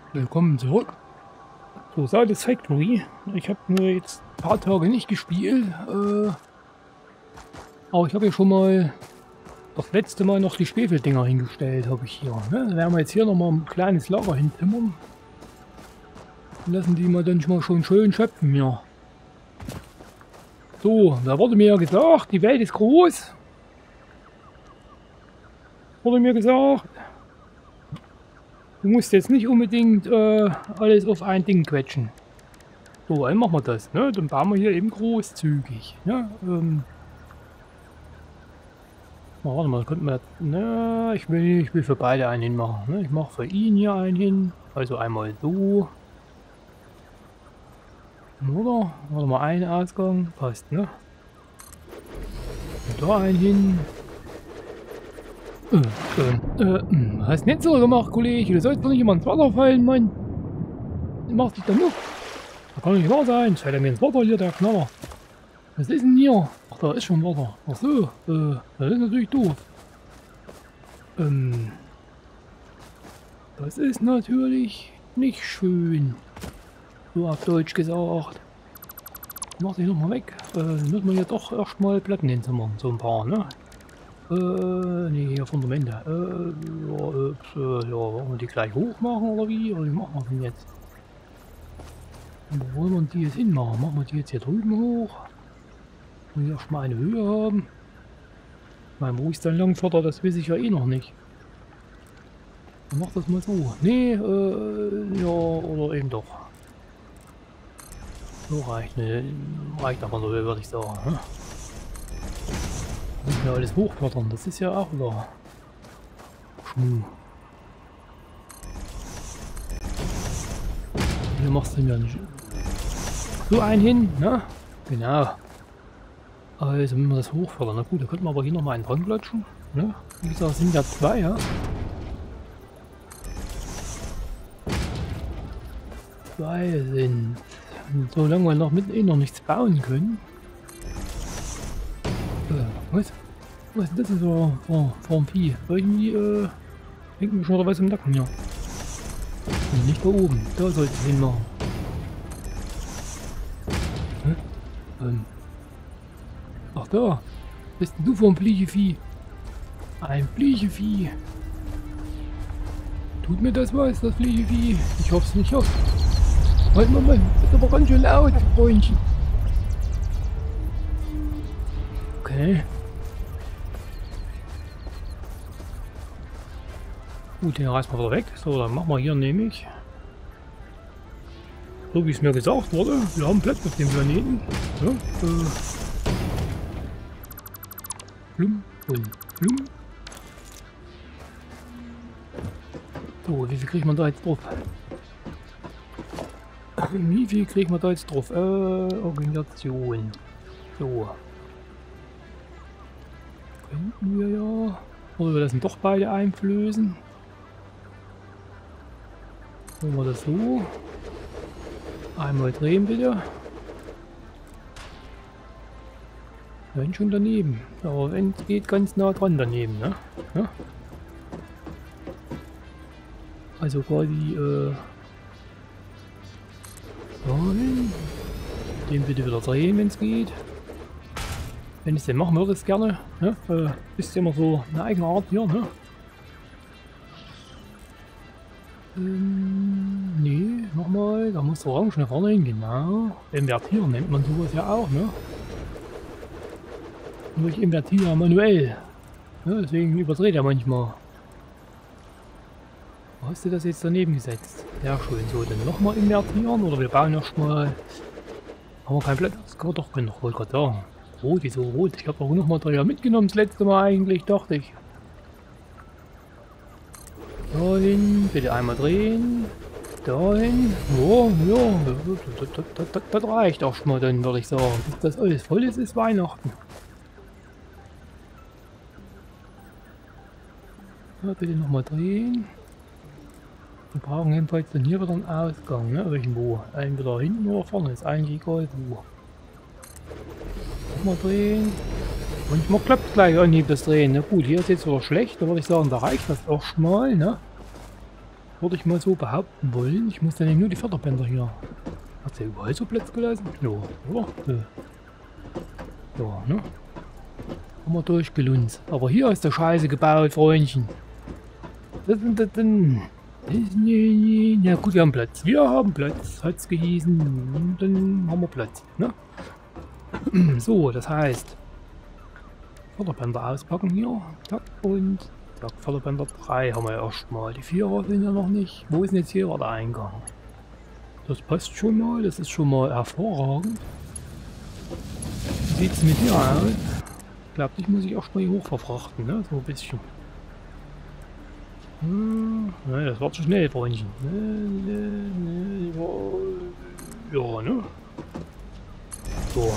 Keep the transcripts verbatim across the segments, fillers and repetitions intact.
Willkommen zurück. So, Satisfactory. Ich habe nur jetzt ein paar Tage nicht gespielt. Äh, aber ich habe ja schon mal das letzte Mal noch die Schwefeldinger hingestellt, habe ich hier. Ne? Da werden wir jetzt hier nochmal ein kleines Lager hintimmern. Und lassen die mal dann schon mal schon schön schöpfen hier. So, da wurde mir ja gesagt, die Welt ist groß. Wurde mir gesagt. Du musst jetzt nicht unbedingt äh, alles auf ein Ding quetschen. So, dann machen wir das. Ne? Dann bauen wir hier eben großzügig. Ne? Ähm, oh, warte mal, könnten wir. Ne, ich will, ich will für beide einen hinmachen. Ne? Ich mache für ihn hier einen hin. Also einmal so. Oder? Warte mal, ein Ausgang. Passt, ne? Und da einen hin. Äh, äh, äh, hast nicht so gemacht, Kollege. Du sollst doch nicht immer ins Wasser fallen, Mann. Du machst dich dann nur. Da kann nicht wahr sein. Fällt er mir ins Wasser hier, der Knaller. Was ist denn hier? Ach, da ist schon Wasser. Ach so, äh, das ist natürlich doof. Ähm, das ist natürlich nicht schön. So auf Deutsch gesagt. Mach dich nochmal weg. Äh, müssen wir hier doch erstmal Platten hinzimmern. So ein paar, ne? Äh, nee, hier Fundamente. Äh, ja, äh, ja, wollen wir die gleich hoch machen oder wie? Oder wie machen wir denn jetzt? Wo wollen wir die jetzt hinmachen? Machen wir die jetzt hier drüben hoch? Und hier erstmal eine Höhe haben. Ich meine, wo ist dann lang Vater? Das weiß ich ja eh noch nicht. Dann mach das mal so. Nee, äh, ja, oder eben doch. So reicht, ne, reicht aber so, würde ich sagen. Ne? Müssen wir alles hochflattern, das ist ja auch wieder Schmuh. Hier machst du mir nicht so einen hin, ne? Genau. Also wenn wir das hochflattern, na gut, da könnten wir aber hier nochmal einen dran klatschen, ne? Wie gesagt, sind ja zwei, ja? Zwei sind. Und solange wir noch mitten eh noch nichts bauen können. Äh, was? Was ist das denn so oh, vom Vieh? Irgendwie äh, hängt mir schon wieder was im Nacken hier. Und nicht da oben. Da sollte ich hinmachen. Hä? Ähm. Ach da. Bist denn du vom Fliegevieh? Ein Fliegevieh. Tut mir das was, das Fliegevieh? Ich hoffe es nicht auf. Halt mal, Mann. Das ist aber ganz schön laut, Freundchen. Okay. Gut, den reißen wir wieder weg. So, dann machen wir hier nämlich. So wie es mir gesagt wurde, wir haben Platz auf dem Planeten. Ja, äh, Blum und Blum. So, wie viel kriegt man da jetzt drauf? Wie viel kriegen wir da jetzt drauf? Äh, Organisation. So. Könnten wir ja. Oder wir lassen doch beide einflößen. Machen wir das so. Einmal drehen bitte. Wenn schon daneben. Aber wenn es geht, ganz nah dran daneben, ne? Ja? Also quasi, äh. dahin. Den bitte wieder drehen, wenn es geht. Wenn ich es denn machen würde, es gerne. Ne? Äh, ist immer so eine eigene Art hier, ne? Ähm, nee, nochmal. Da muss der Orange nach vorne hin, genau. Invertieren nennt man sowas ja auch, ne? Nur ich invertiere manuell. Ne? Deswegen überdreht er manchmal. Wo hast du das jetzt daneben gesetzt? Ja, schön. So, dann nochmal invertieren oder wir bauen erstmal. Haben wir kein Blatt? Das kann man doch noch, wollte gerade sagen. Rot, wieso rot? Ich habe auch noch mal Dreher mitgenommen, das letzte Mal eigentlich, dachte ich. Dahin, bitte einmal drehen. Dahin. Oh, ja, das, das, das, das, das reicht auch schon mal dann, würde ich sagen. Bis das alles voll ist, ist Weihnachten. Ja, bitte nochmal drehen. Wir brauchen jedenfalls dann hier wieder einen Ausgang, ne? Irgendwo. Entweder hinten oder vorne, ist eigentlich egal wo. Mal drehen. Und man klappt gleich an das Drehen. Na gut, hier ist jetzt wieder schlecht, da würde ich sagen, da reicht das auch schon mal, ne? Würde ich mal so behaupten wollen. Ich muss dann nur die Förderbänder hier. Hat der überall so Platz gelassen? Ja, oder? Ja, ja, ne? Haben wir durchgelunzt. Aber hier ist der Scheiße gebaut, Freundchen. Das, das, das, ja gut, wir haben Platz. Wir haben Platz, hat's gehießen. Dann haben wir Platz, ne? So, das heißt, Förderbänder auspacken hier. Zack, und zack, Förderbänder drei haben wir erstmal. Die Vierer sind ja noch nicht. Wo ist denn jetzt hier der Eingang? Das passt schon mal, das ist schon mal hervorragend. Wie sieht es mit hier aus? Ich glaube, dich muss ich auch schon mal hier hoch verfrachten, ne? So ein bisschen. Hm, ne, das war zu schnell, Freundchen. Ne, ne, ne, ja, ne? So.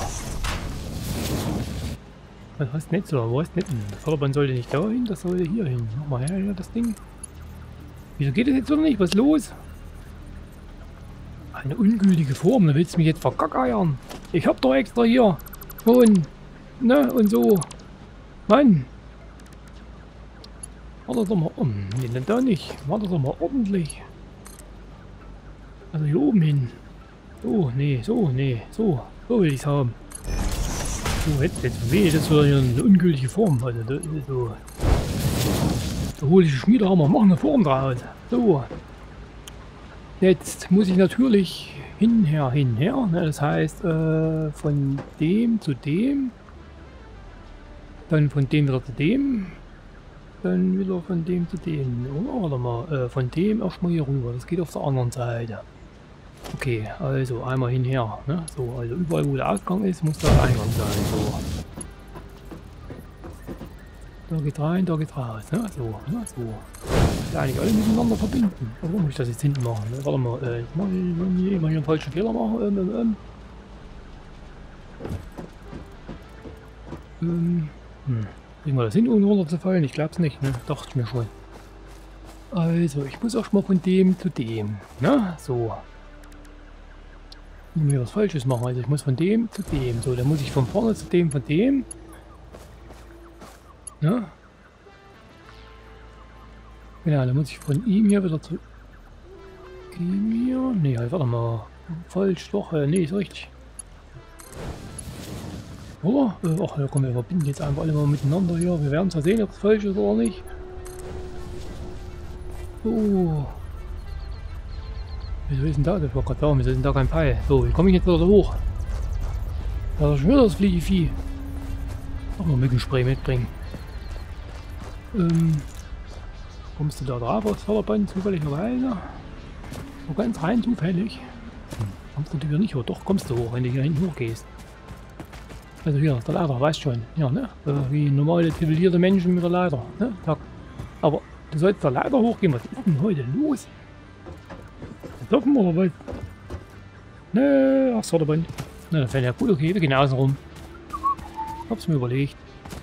Was heißt nicht so? Wo ist nicht? Das Förderband sollte nicht da hin, das sollte hier hin. Mach mal her, hier das Ding. Wieso geht das jetzt wieder nicht? Was ist los? Eine ungültige Form, da willst du mich jetzt verkackeiern. Ich hab doch extra hier. Und, ne, und so. Mann. War das doch mal, oh, nee, denn da nicht. War das doch mal ordentlich. Also hier oben hin. So, nee, so, nee, so. So will ich's haben. So, jetzt, jetzt weh, das war ja eine ungültige Form. Also, da, so. Da hole ich Schmiedehammer, mach eine Form draus. So. Jetzt muss ich natürlich hinher, hinher. Ne? Das heißt, äh, von dem zu dem. Dann von dem wieder zu dem. Dann wieder von dem zu dem. Oder warte mal, äh, von dem erstmal hier rüber. Das geht auf der anderen Seite. Okay, also einmal hinher. Ne? So, also überall wo der Ausgang ist, muss da der Eingang sein. So. Da geht rein, da geht raus. Ne? So, ne? So. Ja, eigentlich alle miteinander verbinden. Warum muss ich das jetzt hinten machen? Ne? Warte mal, äh, jetzt mal hier, mal hier einen falschen Fehler machen. Ähm, ähm, ähm. ähm hm. Kriegen wir das hin, ohne runterzufallen? Ich glaub's nicht, ne? Dachte ich mir schon. Also, ich muss erstmal von dem zu dem. Ne? So. Ich muss mir was Falsches machen. Also, ich muss von dem zu dem. So, dann muss ich von vorne zu dem, von dem. Ne? Genau, dann muss ich von ihm hier wieder zu ihm hier. Ne, halt, warte mal. Falsch, doch, äh, nee, ist richtig. Oder? Äh, ach, ja, komm, wir verbinden jetzt einfach alle mal miteinander hier. Wir werden zwar sehen, ob es falsch ist oder nicht. So. Wieso ist denn da? Das war gerade da, wieso ist denn da kein Pfeil? So, wie komme ich jetzt wieder so hoch? Da ist schon wieder das Fliegevieh. Auch mal Mückenspray mitbringen. Ähm. Kommst du da drauf aufs Förderband zufälligerweise? So ganz rein zufällig. Hm. Kommst du natürlich nicht hoch. Doch, kommst du hoch, wenn du hier hinten hoch gehst. Also hier, der Leiter, weißt schon. Ja, ne? Äh, wie normale zivilisierte Menschen mit der Leiter. Ne? Zack. Aber du sollst da Leiter hochgehen. Was ist denn heute los? Laufen oder was? Ne, ach, Förderband. Na, das wäre ja gut, okay, wir gehen außen rum. Hab's mir überlegt.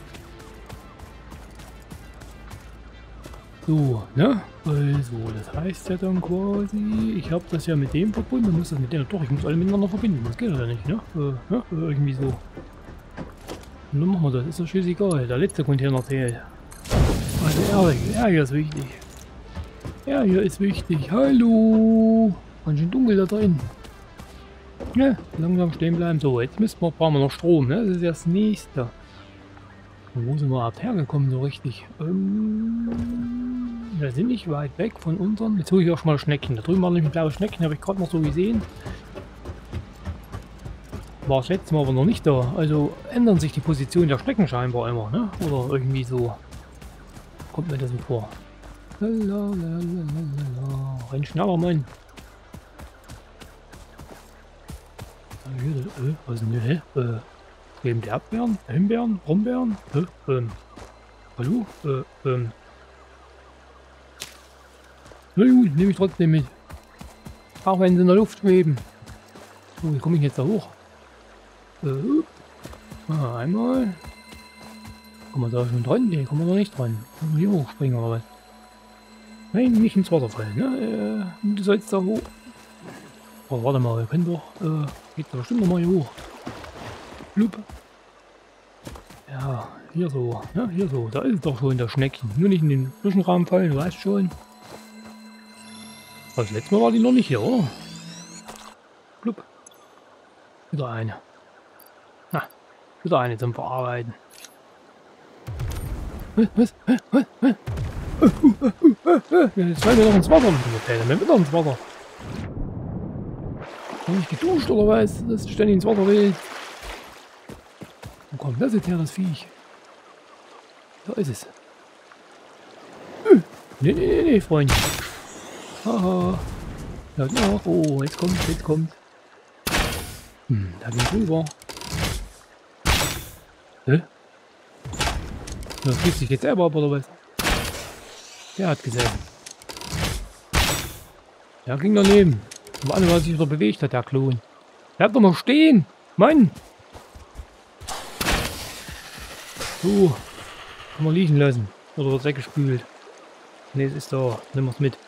So, ne? Also, das heißt ja dann quasi, ich habe das ja mit dem verbunden, muss das mit dem, doch, ich muss alle miteinander verbinden, das geht ja nicht, ne? Äh, ne? Irgendwie so. Und dann machen wir das, ist doch scheißegal, der letzte Container zählt. Also ehrlich, ja, hier ist wichtig. Ja, hier ist wichtig, hallo! Ganz schön dunkel da drin. Ja, langsam stehen bleiben. So, jetzt müssen wir, brauchen wir noch Strom, ne? Das ist das nächste. Und wo sind wir überhaupt hergekommen so richtig? Ähm, wir sind nicht weit weg von unseren. Jetzt hole ich auch schon mal Schnecken. Da drüben war nämlich ein blaues Schnecken, habe ich gerade noch so gesehen. War das letzte Mal aber noch nicht da. Also ändern sich die Positionen der Schnecken scheinbar immer, ne? Oder irgendwie so. Kommt mir das so vor. Lalalala. Renn schneller, Mann. Äh, was ist denn hier? Äh, Eben die Erdbeeren, Himbeeren, Brombeeren. Hä? Ähm. Hallo? Äh, ähm. Na gut, nehme ich trotzdem mit. Auch wenn sie in der Luft schweben. So, wie komme ich jetzt da hoch? Äh. Ah, einmal. Kommen wir da schon dran? Ne, kommen wir noch nicht dran. Können wir hier hochspringen oder was? Nein, nicht ins Wasser fallen, ne? Äh, du sollst da hoch. Oh, warte mal, wir können doch. Äh, geht da bestimmt noch mal hier hoch. Blub. Ja, hier so, ja, hier so, da ist es doch schon der Schneckchen. Nur nicht in den Zwischenraum fallen, du weißt schon. Das letzte Mal war die noch nicht hier, oder? Blub. Wieder eine. Na, wieder eine zum Verarbeiten. Was? Was? Was? Was? Jetzt fallen wir noch ins Wasser. Dann wir wieder ins Wasser. Habe ich geduscht oder was? Das ist ständig ins Wasser will. Wo kommt das jetzt her, das Viech? Da ist es. Nee, nee, nee, nee, Freund. Haha. Ja, ja. Oh, jetzt kommt, jetzt kommt. Hm, da ging rüber. Hä? Da schließt sich jetzt selber ab, oder was? Der hat gesehen. Der ging daneben. Aber alle, was sich wieder bewegt hat, der Klon. Bleib doch mal stehen! Mann! So. Kann man liegen lassen. Oder wird weggespült. Ne, es ist da. Nimm es mit.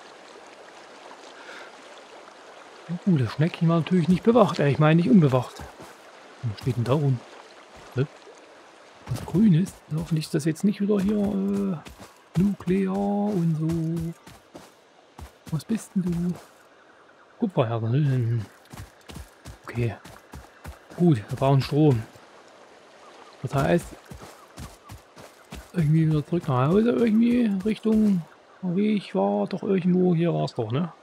Uh, das Schneckchen war natürlich nicht bewacht. Äh, ich meine nicht unbewacht. Was steht denn da rum? Ne? Was grün ist. Hoffentlich ist das jetzt nicht wieder hier äh, Nuklear und so. Was bist denn du? Kupferherde, ne? Okay. Gut, wir brauchen Strom. Das heißt, irgendwie wieder zurück nach Hause, irgendwie Richtung Weg war doch irgendwo, hier war es doch, ne?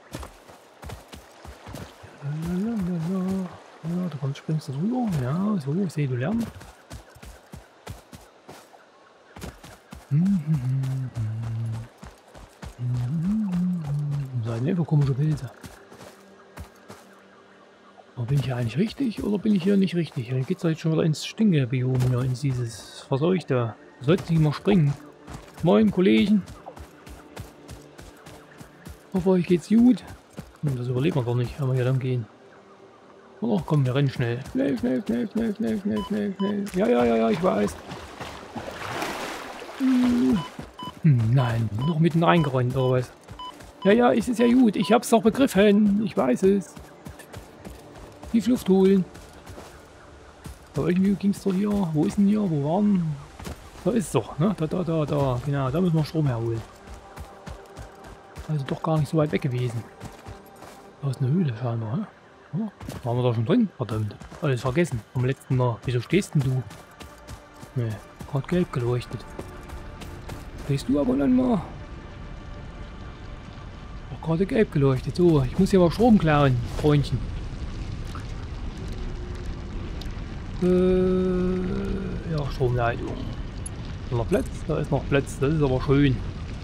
Ja, da kommst, springst du drüber. Ja, so, ich sehe, du lernst. Seid einfach komische Pilze. Aber bin ich hier eigentlich richtig oder bin ich hier nicht richtig? Dann geht es jetzt schon wieder ins Stinkebiom, ja, in dieses Verseuchte. Da sollte nicht mal springen. Moin, Kollegen. Hoffe, euch geht's gut. Hm, das überleben wir doch nicht, wenn wir hier lang gehen. Oh, komm, wir rennen schnell. Schnell, schnell, schnell, schnell, schnell, schnell, schnell, schnell. Ja, ja, ja, ja, ich weiß. Hm, nein, noch mitten reingerannt oder was? Ja, ja, ist es ja gut. Ich hab's doch begriffen. Ich weiß es. Tief Luft holen. Aber irgendwie ging's doch hier. Wo ist denn hier? Wo waren? Da ist es doch, ne? Da, da, da, da. Genau, da müssen wir Strom herholen. Also doch gar nicht so weit weg gewesen. Da ist eine Höhle scheinbar, ne? Ja, waren wir da schon drin? Verdammt. Alles vergessen. Vom letzten Mal. Wieso stehst denn du? Ne, gerade gelb geleuchtet. Stehst du aber dann mal? Auch gerade gelb geleuchtet. So, ich muss hier mal Strom klauen, Freundchen. Äh, ja, Stromleitung. Ist noch Platz? Da ist noch Platz. Das ist aber schön.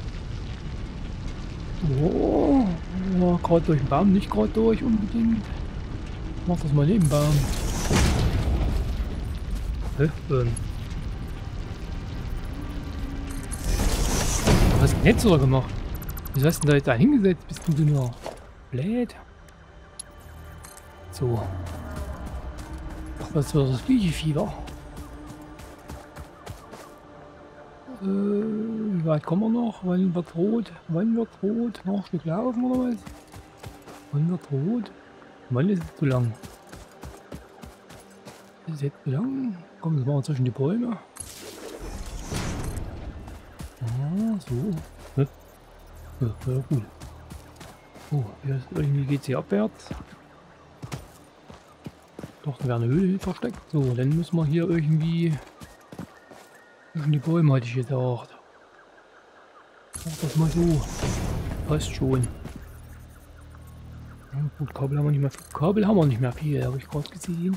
Oh, ja, gerade durch den Baum, nicht gerade durch unbedingt. Mach das mal neben Baum. Hä? Ähm. Was hast du denn jetzt so gemacht? Wieso hast du denn da jetzt da hingesetzt? Bist du nur blöd? So. Ach, was war das Fliegefieber? Äh, wie weit kommen wir noch? Wann wird rot? Wann wird rot? Noch ein Stück laufen oder was? Wann wird rot? Wann ist es zu lang? Ist es jetzt zu lang? Komm, das machen wir zwischen die Bäume. Ah, so. Ja, ja, ja, gut. Oh, hier, irgendwie geht es hier abwärts. Doch, da wäre eine Höhle versteckt. So, dann müssen wir hier irgendwie zwischen die Bäume, hatte ich gedacht. Mach das mal so. Passt schon. Ja, gut, Kabel haben wir nicht mehr viel. Kabel haben wir nicht mehr viel, habe ich gerade gesehen.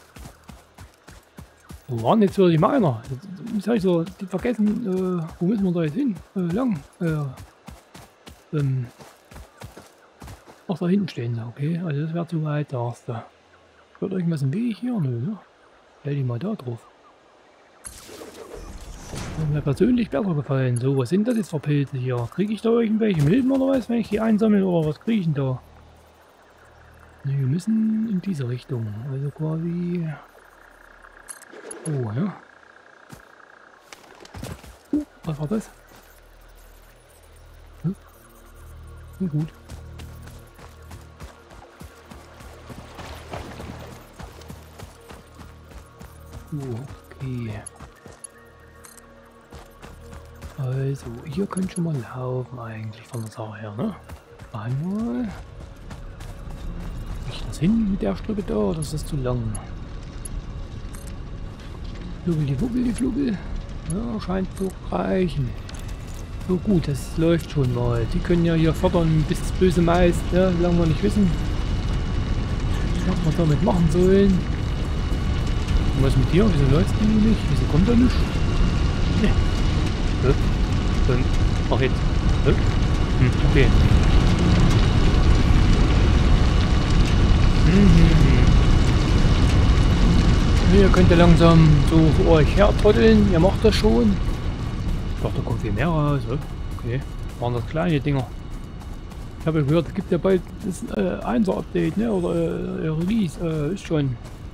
Wo waren jetzt wieder die Miner? Jetzt habe ich so vergessen, äh, wo müssen wir da jetzt hin? Äh, lang. Äh, ähm. Ach, da hinten stehen sie, okay. Also das wäre zu weit, da hast du. Wird irgendwas im Weg hier? Nö, ne? Stell die mal da drauf. Das mir persönlich besser gefallen. So, was sind das jetzt für Pilze hier? Kriege ich da irgendwelche Milben oder was, wenn ich die einsammle? Oder was kriege ich denn da? Ne, wir müssen in diese Richtung. Also quasi... Oh, ja. Uh, was war das? Hm? Na gut. Okay. Also, hier könnte schon mal laufen eigentlich von der Sache her, ne? Einmal. Krieg ich das hin mit der Strippe da oder ist das zu lang? Fluggeli, wuggeli, fluggel. Ja, scheint zu reichen. So gut, das läuft schon mal. Die können ja hier fördern bis das böse Mais, ne? Solange wir nicht wissen, was wir damit machen sollen. Und was mit dir? Wieso läuft die nicht? Wieso kommt da nichts? Ne. Hä? Ähm, ach jetzt. Hä? Hm, okay. Mhm. Ihr könnt ja langsam so vor euch her trotteln. Ihr macht das schon. Ich dachte, da kommt viel mehr raus. Okay. Waren das kleine Dinger. Ich habe gehört, es gibt ja bald das äh, Einser-Update, ne? Oder äh, Release. Äh, ist schon.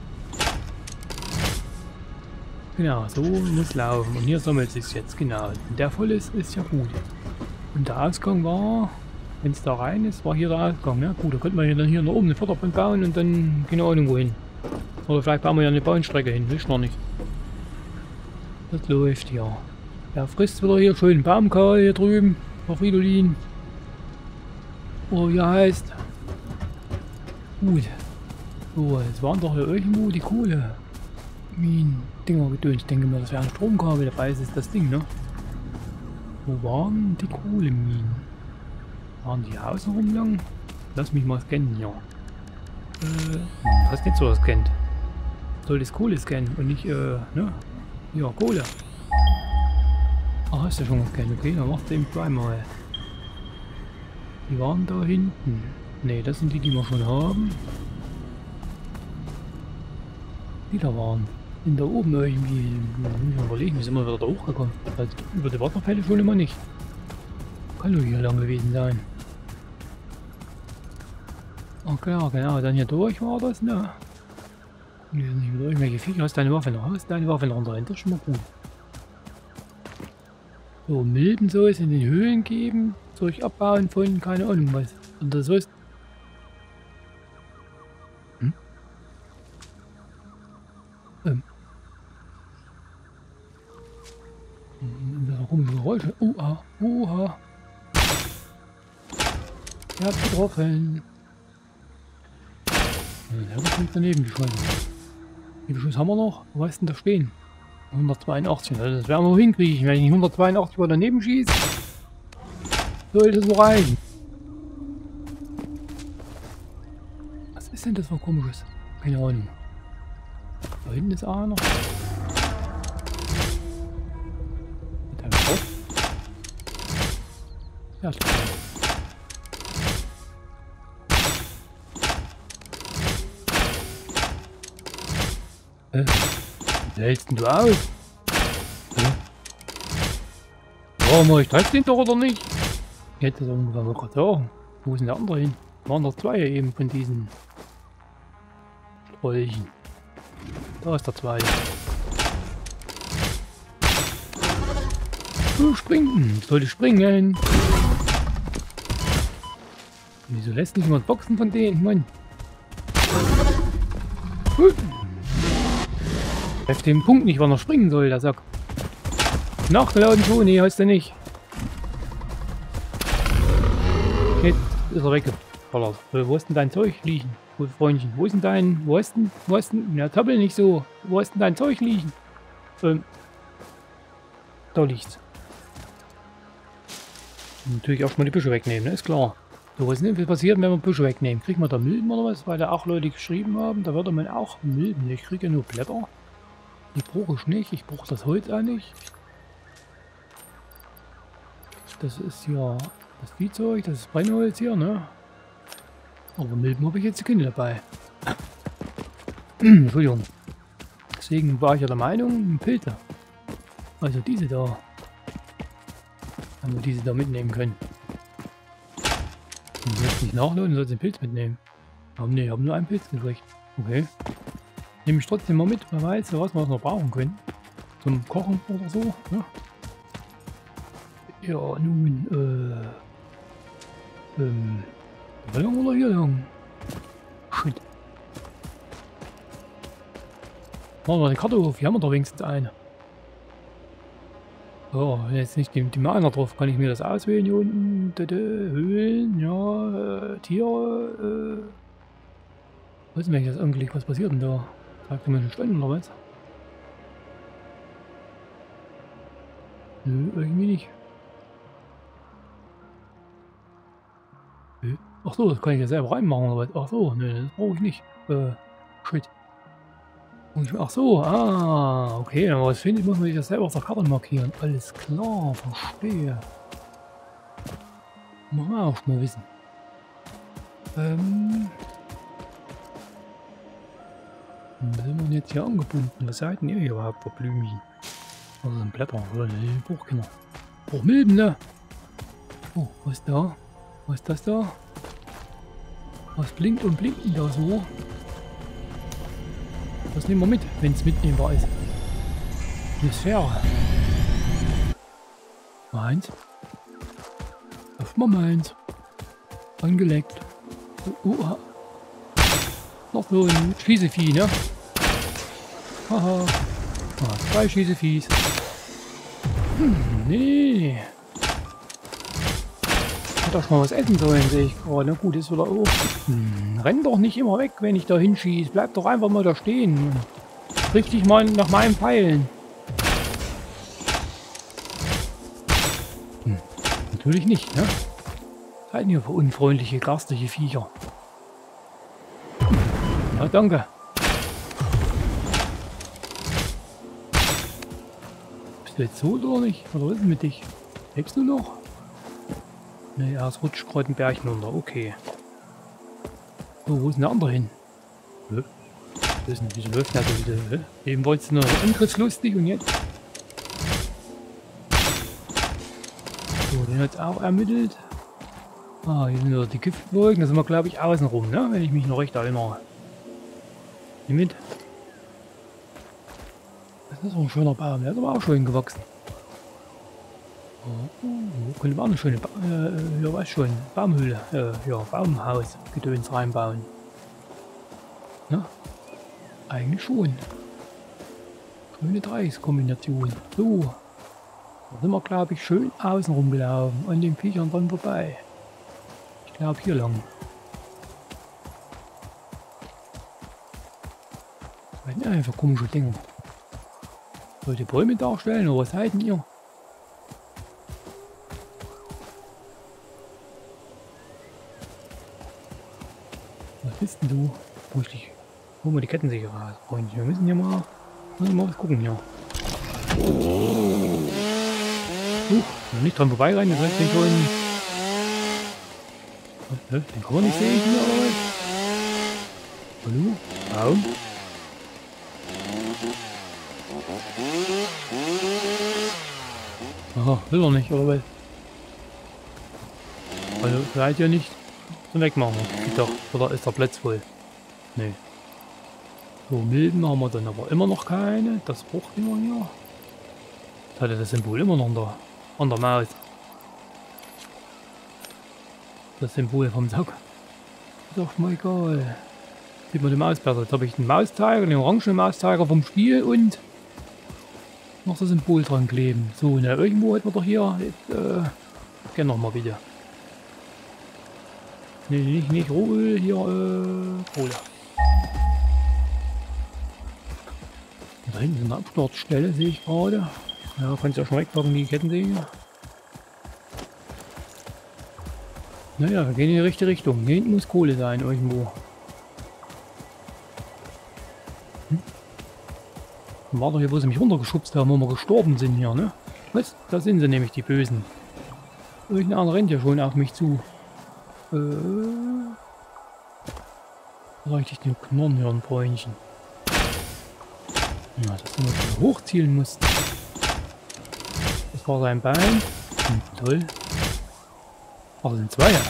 Genau, so muss laufen. Und hier sammelt es sich jetzt. Genau. Und der voll ist, ist ja gut. Und der Ausgang war, wenn es da rein ist, war hier der Ausgang. Ne? Gut, da könnte man ja dann hier nach oben eine Förderbahn bauen und dann keine Ahnung wohin. Oder vielleicht bauen wir ja eine Bahnstrecke hin, will ich noch nicht. Das läuft ja. Der frisst wieder hier schön Baumkahl hier drüben, auf Fridolin. Oh, wie er heißt. Gut. So, es waren doch hier irgendwo die Kohle. Minen, Dinger gedöns. Ich denke mal, das wäre ein Stromkabel dabei, ist das Ding, ne? Wo waren die Kohleminen? Waren die außenrum lang? Lass mich mal scannen hier. Äh, hast nicht so was kennt. Soll das Kohle scannen und nicht, äh, ne? Ja, Kohle. Ach, hast du schon gescannt, okay, dann macht den zweimal. Die waren da hinten. Ne, das sind die, die wir schon haben. Die da waren. Sind da oben irgendwie. Ich muss überlegen, wie sind wir wieder da hochgekommen? Also über die Wasserfälle schon immer nicht. Kann nur hier lang gewesen sein. Ach klar, genau, dann hier durch war das, ne? Und hier sind nicht wieder irgendwelche Viecher. Hast deine Waffe noch? Hast deine Waffe noch drin? Das ist schon mal gut. So, Milben soll es in den Höhlen geben. Soll ich abbauen von, keine Ahnung was. Und das soll es. Hm? Ähm. Da komische Geräusche. Uha, uha. Er hat getroffen. Der hat uns daneben geschossen. Wie viele Schuss haben wir noch? Wo ist denn da stehen? hundertzweiundachtzig. Also das werden wir hinkriegen. Wenn ich hundertzweiundachtzig mal daneben schieße, sollte es so reichen. Was ist denn das für komisches? Keine Ahnung. Da hinten ist einer. Mit einem Kopf. Ja, ist klar. Äh. Wie hältst denn du aus? Hm? Warum mache ich das denn doch oder nicht? Ich hätte das ungefähr mal gerade sagen. Wo ist denn der andere hin? Waren noch zwei eben von diesen Strolchen. Da ist der zweite. Du springen! Ich sollte springen! Wieso lässt nicht mal Boxen von denen? Mann! Gut. Trefft den Punkt nicht, wann er springen soll, der Sack. Nachgeladen so? Nee, heißt er nicht. Jetzt ist er weggefallert. Wo ist denn dein Zeug liegen? Wo, Freundchen, wo ist denn dein... Wo ist denn... Wo ist denn... Ja, tappel nicht so. Wo ist denn dein Zeug liegen? Ähm... Da liegt's. Natürlich erstmal die Büsche wegnehmen, ne? Ist klar. So, was ist denn passiert, wenn wir Büsche wegnehmen? Kriegt man da Milben oder was? Weil da auch Leute geschrieben haben, da würde man auch Milben. Ich kriege ja nur Blätter. Die brauche ich nicht. Ich brauche das Holz auch nicht. Das ist ja das Viehzeug, das ist Brennholz hier, ne? Aber Milben habe ich jetzt keine dabei. Entschuldigung. Deswegen war ich ja der Meinung, Pilze. Also diese da. Haben wir diese da mitnehmen können. Du sollst nicht nachladen, du sollst den Pilz mitnehmen. Aber ne, ich habe nur einen Pilz gekriegt. Okay. Nehme ich trotzdem mal mit, wer weiß, was wir noch brauchen können. Zum Kochen oder so. Ja, ja nun, äh. Ähm. Da lang oder hier lang? Shit. Machen wir die Karte auf, hier haben wir doch wenigstens eine. Oh, jetzt nicht die, die Mana drauf. Kann ich mir das auswählen hier unten? Dada, Höhlen, ja, äh, Tiere, äh. Was ist denn das eigentlich? Was passiert denn da? Sagt er mir einen Stand oder was? Nö, irgendwie nicht. Nö. Ach so, das kann ich ja selber reinmachen oder was? Ach so, nö, das brauche ich nicht. Äh, shit. Ach so, ah, okay, aber was finde ich, muss man sich das selber auf der Karte markieren. Alles klar, verstehe. Muss man auch mal wissen. Ähm. Wo sind wir denn jetzt hier angebunden? Was seid denn ihr hier überhaupt für Blümchen? Also sind Blätter, oder? Die Buchkinder. Oh, Milben, ne? Oh, was ist da? Was ist das da? Was blinkt und blinkt denn da so? Das nehmen wir mit, wenn es mitnehmbar ist. Eine Sphäre. Meins. Öffnen wir meins. Angeleckt. Oh, oh. Noch so ein Schießevieh, ne? Haha. Ah, zwei Schießeviehs. Hm, nee. Hätte auch schon mal was essen sollen, sehe ich gerade. Na gut, ist wieder auf. Hm, renn doch nicht immer weg, wenn ich da hinschieße. Bleib doch einfach mal da stehen. Richt dich mal nach meinen Pfeilen. Hm, natürlich nicht, ne? Was seid ihr für unfreundliche, garstige Viecher? Ja, danke. Bist du jetzt so oder nicht? Oder was ist mit dich? Lebst du noch? Ne, er rutscht gerade den Berg runter. Okay. So, wo ist denn der andere hin? Hä? Was ist denn, wieso läuft der so wieder? Hä? Eben wolltest du noch angriffslustig und jetzt? So, den hat es auch ermittelt. Ah, hier sind wieder die Giftwolken. Da sind wir, glaube ich, außen rum, ne? Wenn ich mich noch recht erinnere. Nimm mit. Das ist auch ein schöner Baum. Der ist aber auch schön gewachsen. Oh, oh, könnte man auch eine schöne ba äh, ja, weiß schon, Baumhöhle, äh, ja, Baumhaus, Gedöns reinbauen. Na? Eigentlich schon. Schöne Dreiecks-Kombination. So. Da sind wir, glaube ich, schön außen rumgelaufen, an den Viechern dran vorbei. Ich glaube hier lang. Was sind einfach komische Dinge. Sollte Bäume darstellen oder was seid ihr? Was bist denn du? Wo ich dich. Hol mal die Kettensicherer, Freundchen. Wir müssen hier mal, müssen mal was gucken hier. Uh, nicht dran vorbei rein, das heißt den schon. Den kann man nicht sehen hier oder was? Hallo? Baum? Aha, will er nicht, oder was? Also, seid ihr nicht zum Wegmachen, doch, oder ist der Platz voll? Nee. So, Milben haben wir dann aber immer noch keine, das braucht immer hier. Das hatte das Symbol immer noch an der, an der Maus. Das Symbol vom Sack. Ist doch mal egal. Sieht man den Maus besser. Jetzt habe ich den Mauszeiger, den orangen Mauszeiger vom Spiel und noch das Symbol dran kleben. So, na, irgendwo hätten wir doch hier. Jetzt, äh, gehen noch mal bitte. Nee, nicht, nicht Ruhe, hier, äh, Kohle. Da hinten ist eine Absturzstelle, sehe ich gerade. Ja, kannst du ja schon wegpacken, die Kettensäge. Naja, wir gehen in die richtige Richtung. Hier hinten muss Kohle sein, irgendwo. Hm? War doch hier, wo sie mich runtergeschubst haben, wo wir gestorben sind hier, ne? Was? Da sind sie nämlich, die Bösen. Irgendeiner rennt ja schon auf mich zu. Äh. Reicht ich den Knorren hier ein Bräunchen. Ja, dass du mal hochzielen musst. Das war sein Bein. Hm, toll. Ach, das sind zwei. Ja.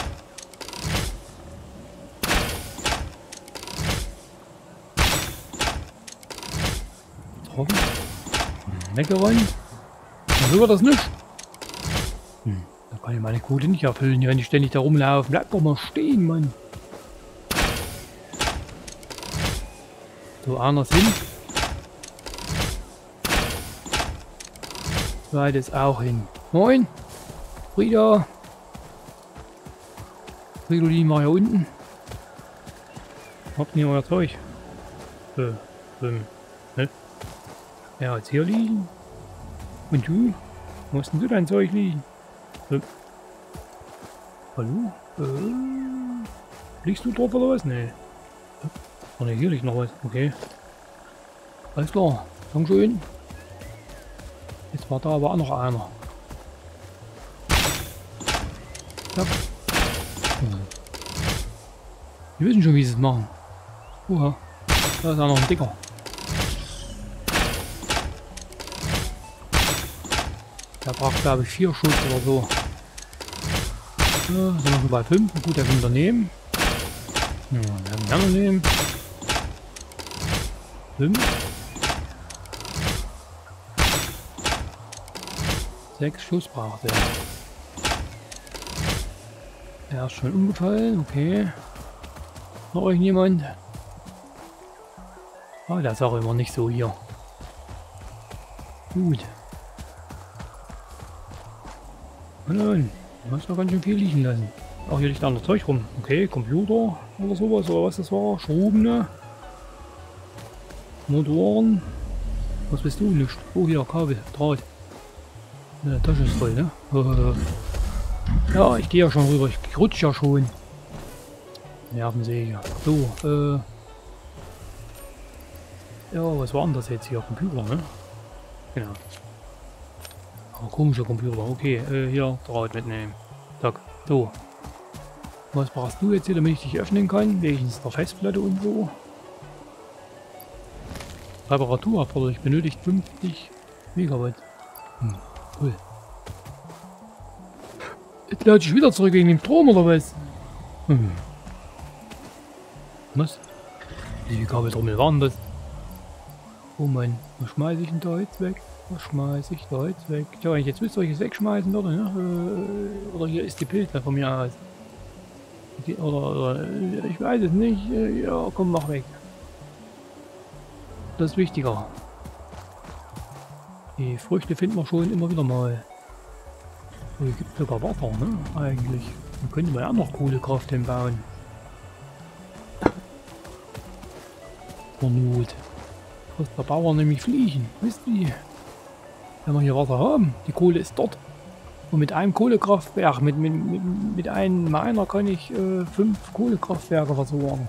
Getroffen. Hm, weggeräumt. Dann wird das nicht. Hm, da kann ich meine Quote nicht erfüllen, wenn die ständig da rumlaufen. Bleib doch mal stehen, Mann. So, anders hin. Zweite ist auch hin. Moin! Frieda! Fridolin war hier unten. Habt ihr euer Zeug? Äh, ähm, ne? Ja, jetzt hier liegen. Und du? Wo hast denn du dein Zeug liegen? Äh. Hallo? Äh, liegst du drauf oder was? Nee. Oh ne, hier liegt noch was. Okay. Alles klar. Dankeschön. Jetzt war da aber auch noch einer. Ja. Die wissen schon, wie sie es machen. Uha. Da ist auch noch ein Dicker. Der braucht, glaube ich, vier Schuss oder so. Ja, sind wir schon bei fünf. Gut, der kann wir nehmen. Ja, der kann gerne nehmen. fünf. sechs Schuss braucht er. Er ist schon umgefallen, okay. Noch irgendjemand? Ah, der ist auch immer nicht so hier. Gut. Und dann, du hast noch ganz schön viel liegen lassen. Auch hier liegt anderes Zeug rum. Okay, Computer oder sowas, oder was das war. Schrauben, ne? Motoren. Was bist du? Nicht. Oh, hier, Kabel, Draht. Ja, Tasche ist voll, ne? Ja, ich gehe ja schon rüber. Ich rutsche ja schon. Nervensäge. So, äh. Ja, was war denn das jetzt hier? Computer, ne? Genau. Oh, komischer Computer. Okay, äh, hier, Draht mitnehmen. Zack. So. Was brauchst du jetzt hier, damit ich dich öffnen kann? Wenigstens der Festplatte und so. Reparatur erforderlich. Benötigt fünfzig Megabyte. Hm, cool. Jetzt lade ich wieder zurück wegen dem Strom oder was? Hm. Was? Wie viele Kabeltrommel waren das? Oh Mann, was schmeiße ich denn da jetzt weg? Was schmeiße ich da jetzt weg? Ja, wenn ich jetzt wüsste, was ich jetzt wegschmeißen würde, ne? Oder hier ist die Pilze von mir aus. Okay, oder, oder, ich weiß es nicht. Ja, komm, mach weg. Das ist wichtiger. Die Früchte finden wir schon immer wieder mal. Oh, hier gibt es sogar Wasser, ne? Eigentlich. Dann könnte man ja noch Kohlekraft hinbauen. Zur Not. Lässt der Bauer nämlich fliegen. Wisst ihr? Wenn wir hier Wasser haben, die Kohle ist dort. Und mit einem Kohlekraftwerk, mit, mit, mit, mit einem Miner kann ich äh, fünf Kohlekraftwerke versorgen.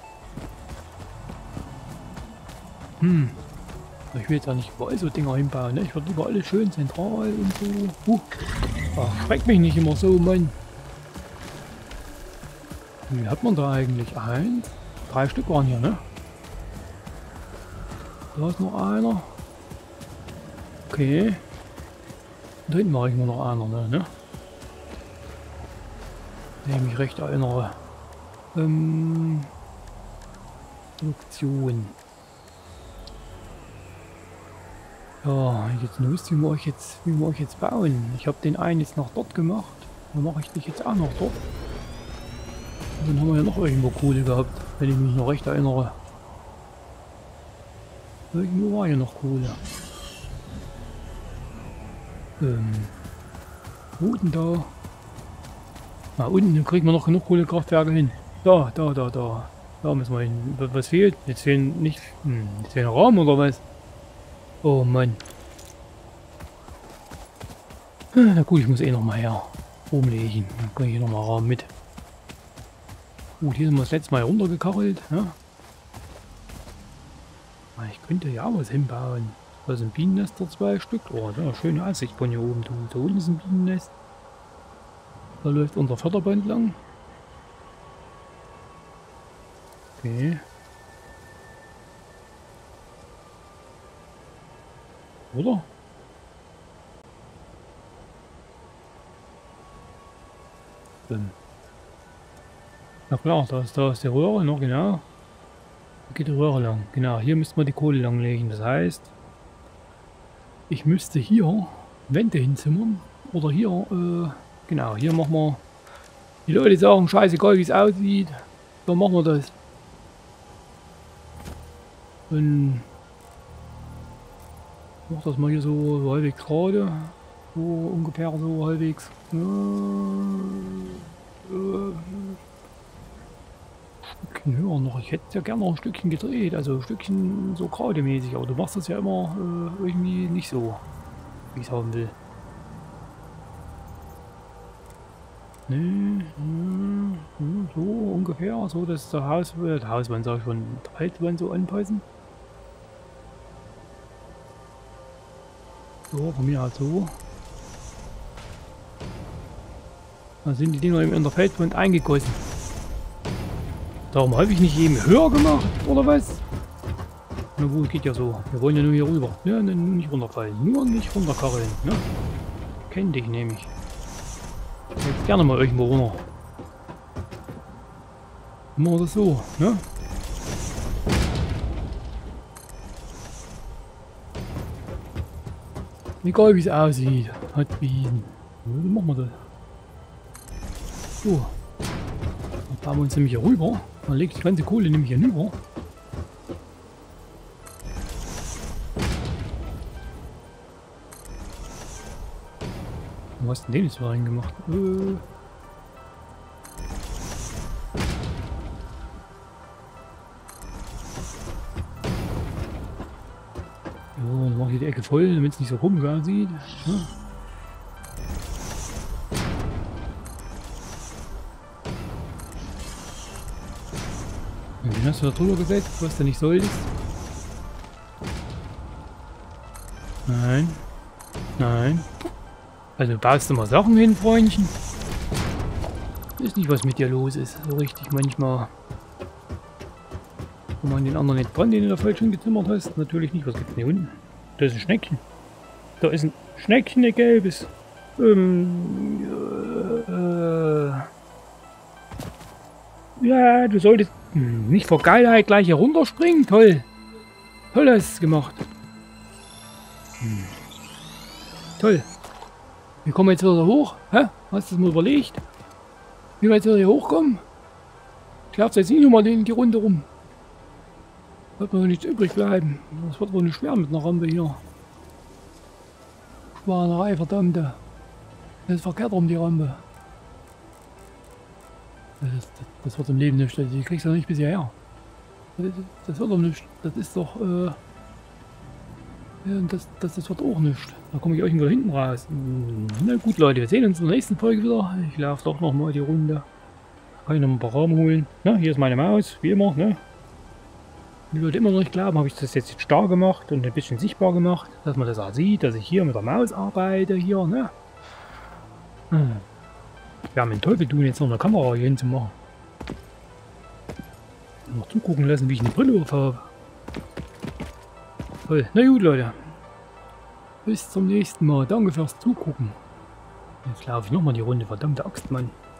Hm. Ich will jetzt ja nicht überall so Dinger hinbauen, ne? Ich würde lieber alles schön zentral und so. Uh. Ach, schreckt mich nicht immer so, Mann. Wie hat man da eigentlich? Eins? Drei Stück waren hier, ne? Da ist noch einer. Okay. Da hinten war ich nur noch einer, ne? ne? Wenn ich mich recht erinnere. Ähm. Produktion. Ja, jetzt müsst ihr euch jetzt, wie wir euch jetzt bauen. Ich habe den einen jetzt noch dort gemacht. Dann mache ich dich jetzt auch noch dort. Und dann haben wir ja noch irgendwo Kohle gehabt, wenn ich mich noch recht erinnere. Irgendwo war ja noch Kohle. Ähm. Unten da. Ah, unten kriegen wir noch genug Kohlekraftwerke hin. Da, da, da, da. Da müssen wir hin. Was fehlt? Jetzt fehlen nicht. Hm, jetzt fehlt ein Raum oder was? Oh Mann. Na gut, ich muss eh noch mal her umlegen. Dann kann ich hier noch mal Raum mit. Gut, hier sind wir das letzte Mal runtergekachelt. Ja? Ich könnte ja was hinbauen. Da sind Bienennester, zwei Stück. Oh, da schöne Aussicht von hier oben. Da unten ist ein Bienennest. Da läuft unser Förderband lang. Okay. Oder? Dann. Na klar, da ist, da ist die Röhre noch, genau. Da geht die Röhre lang. Genau, hier müsste man die Kohle langlegen. Das heißt, ich müsste hier Wände hinzimmern. Oder hier, äh, genau, hier machen wir. Die Leute sagen, scheißegal wie es aussieht. So machen wir das. Und mach das mal hier so, so halbwegs gerade. So ungefähr so halbwegs. Ja, äh, Stückchen höher noch. Ich hätte ja gerne noch ein Stückchen gedreht. Also ein Stückchen so gerade mäßig. Aber du machst das ja immer äh, irgendwie nicht so, wie ich es haben will. Nee, so ungefähr. So, dass der Haus, äh, der Hauswand, sag ich schon, der Waldwand so anpassen. So, von mir halt so. Da sind die Dinger eben in der Feldwand eingegossen. Darum habe ich nicht eben höher gemacht, oder was? Na gut, geht ja so. Wir wollen ja nur hier rüber. Ja, ne, nur nicht runterfallen. Nur nicht runterkarren, ne? Kenn dich nämlich. Jetzt gerne mal irgendwo runter. Machen wir das so, ne? Egal wie es aussieht. Hat Bienen. Ja, dann machen wir das. So. Dann fahren wir uns nämlich hier rüber. Dann legt die ganze Kohle nämlich hier rüber. Was hast denn den jetzt da reingemacht? Äh. So, dann mache ich die Ecke voll, damit es nicht so komisch aussieht. Ja. Den hast du da drüber gesetzt, was du nicht solltest. Nein. Nein. Also baust du mal Sachen hin, Freundchen. Ist nicht, was mit dir los ist. So richtig manchmal. Wo man den anderen nicht dran, den du da falsch hingezimmert hast. Natürlich nicht. Was gibt's denn hier unten? Da ist ein Schneckchen. Da ist ein Schneckchen, ein gelbes. Ähm, äh, ja, du solltest hm, nicht vor Geilheit gleich hier runterspringen. Toll. Toll hast du es gemacht. Hm. Toll. Wie kommen wir jetzt wieder hoch? Hä? Hast du das mal überlegt? Wie wir jetzt wieder hier hochkommen? Ich laufe jetzt nicht nochmal die Runde rum. Wird mir noch nichts übrig bleiben. Das wird wohl nicht schwer mit einer Rampe hier. Schwanerei, verdammte. Das ist verkehrt rum, die Rampe. Das, ist, das, das wird im Leben nicht. Die kriegst du nicht bis hierher. Das, das wird doch nicht. Das ist doch. Äh, ja, das, das, das wird auch nicht. Da komme ich irgendwo hinten raus. Na gut, Leute, wir sehen uns in der nächsten Folge wieder. Ich laufe doch noch mal die Runde. Kann ich noch ein paar Rahmen holen. Na, hier ist meine Maus, wie immer. Ne? Die Leute immer noch nicht glauben, habe ich das jetzt starr gemacht und ein bisschen sichtbar gemacht, dass man das auch sieht, dass ich hier mit der Maus arbeite. Hier, ne? Hm. Wir haben den Teufel tun, jetzt noch eine Kamera hier hinzumachen. Noch zugucken lassen, wie ich eine Brille aufhabe. Toll. Na gut, Leute. Bis zum nächsten Mal. Danke fürs Zugucken. Jetzt laufe ich nochmal die Runde. Verdammte Axt, Mann.